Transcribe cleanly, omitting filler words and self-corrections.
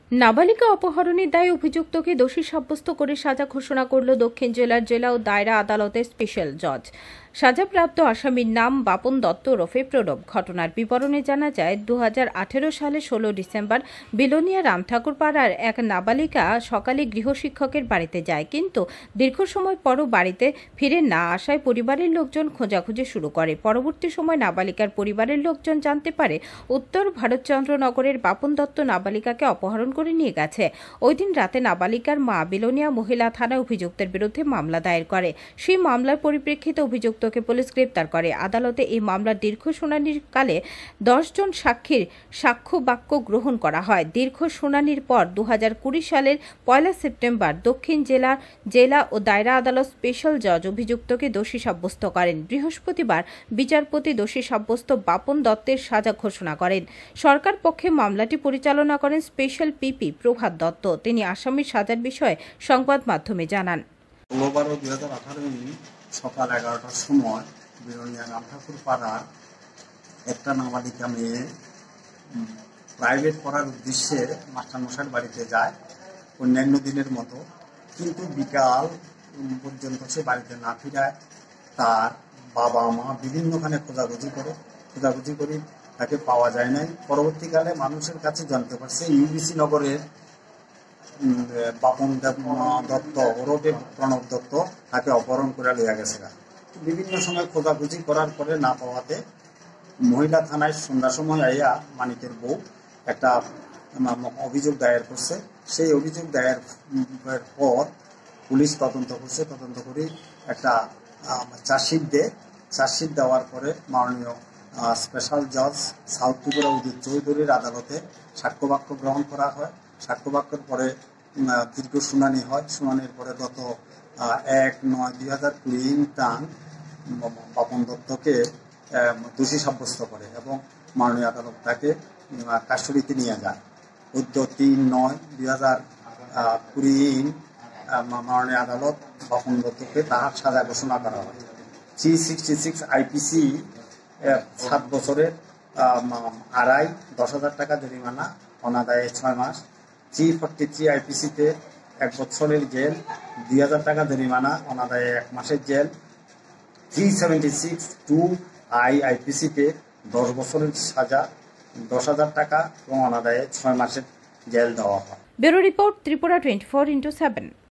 নাবালিকা অপহরণের দায়ে অভিযুক্তকে দোষী সাব্যস্ত করে সাজা ঘোষণা করল দক্ষিণ জেলার জেলা ও দায়রা আদালতের স্পেশাল জজ। সাজাপ্রাপ্ত আসামির নাম বাপন দত্ত ওরফে প্রণব। ঘটনার বিবরণে জানা যায়, 2018 সালে 16 ডিসেম্বর বিলোনিয়া রামঠাকুর পাড়ার এক নাবালিকা সকালে গৃহশিক্ষকের বাড়িতে যায়, কিন্তু দীর্ঘ সময় পরও বাড়িতে ফিরে না আসায় পরিবারের লোকজন খোঁজাখুঁজি শুরু করে। পরবর্তী সময় নাবালিকার পরিবারের লোকজন জানতে পারে উত্তর ভারতচন্দ্রনগরের বাপন দত্ত নাবালিকাকে অপহরণ করে নিয়ে গেছে। ওই দিন রাতে নাবালিকার মা বিলোনিয়া মহিলা থানায় অভিযুক্তের বিরুদ্ধে মামলা দায়ের করে। সেই মামলার পরিপ্রেক্ষিতে অভিযুক্তকে পুলিশ গ্রেপ্তার করে। আদালতে এই মামলার দীর্ঘ শুনানির কালে 10 জন সাক্ষীর সাক্ষ্য বাক্য গ্রহণ করা হয়। দীর্ঘ শুনানির পর 2020 সালের 1 সেপ্টেম্বর দক্ষিণ জেলা ও দায়রা আদালত স্পেশাল জজ অভিযুক্তকে দোষী সাব্যস্ত করেন। বৃহস্পতিবার বিচারপতি দোষী সাব্যস্ত বাপন দত্তের সাজা ঘোষণা করেন। সরকার পক্ষে মামলাটি পরিচালনা করেন স্পেশাল পিপি প্রভাত দত্ত। তিনি আসামির সাজার বিষয়ে সংবাদ মাধ্যমে জানান, 2018 সকাল 11টার সময় বিলোনিয়া রামঠাকুর পাড়ার একটা নাবালিকা মেয়ে প্রাইভেট পড়ার উদ্দেশ্যে মাস্টারমশাইয়ের বাড়িতে যায় অন্যান্য দিনের মতো, কিন্তু বিকাল পর্যন্ত সে বাড়িতে না ফিরায় তার বাবা মা বিভিন্নখানে খোঁজাখুঁজি করি তাকে পাওয়া যায় নাই। পরবর্তীকালে মানুষের কাছে জানতে পারছে ইউবিসি নগরের বাপন দত্ত ওরফে প্রণব দত্ত তাকে অপহরণ করে লইয়া গেছে। বিভিন্ন সময় খোঁজাখুঁজি করার পরে না পাওয়াতে মহিলা থানায় সন্ধ্যার সময় আইয়া মানিকের বউ একটা অভিযোগ দায়ের করছে। সেই অভিযোগ দায়ের পর পুলিশ তদন্ত করে একটা চার্জশিট দেওয়ার পরে মাননীয় স্পেশাল জজ সাউথ ত্রিপুরা উদিত চৌধুরীর আদালতে সাক্ষ্যবাক্য গ্রহণ করা হয়। সাক্ষ্যবাক্যের পরে দীর্ঘ শুনানি হয়। শুনানির পরে গত 1/9/2020 বাপন দত্তকে দোষী সাব্যস্ত করে এবং মাননীয় আদালত তাকে কাস্টডিতে নিয়ে যায়। 3/9/2020 মাননীয় আদালত বাপন দত্তকে তাহার সাজা ঘোষণা করা হয়। 366 আইপিসি 7 বছরের আড়াই 10,000 টাকা জরিমানা, অনাদায়ে 6 মাস। 343 আইপিসিতে 1 বছরের জেল, 2,000 টাকা জরিমানা, অনাদায়ে 1 মাসের জেল। 376 আইপিসিতে 10 বছরের সাজা, 10,000 টাকা এবং অনাদায়ে 6 মাসের জেল দেওয়া হয়। Bureau report, Tripura 24x7।